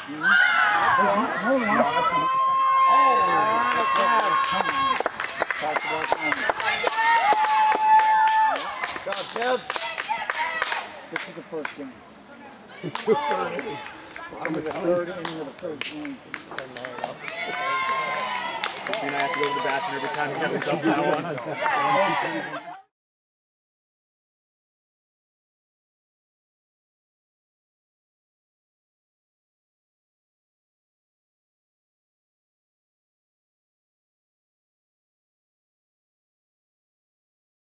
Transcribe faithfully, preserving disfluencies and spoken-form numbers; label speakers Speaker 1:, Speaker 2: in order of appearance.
Speaker 1: Hold on. Good job, this is the first game. It's the third inning. It's only the third inning of the first game.
Speaker 2: I have to go to the bathroom every time he has himself that one.